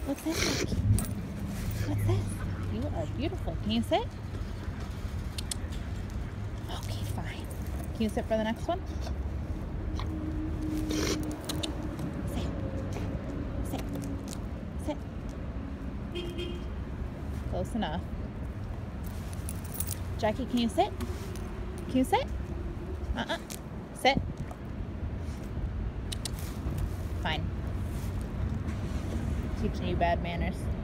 What's this, Jackie? What's this? You are beautiful. Can you sit? Okay, fine. Can you sit for the next one? Sit. Sit. Sit. Close enough. Jackie, can you sit? Can you sit? Sit. Fine. Teaching you bad manners.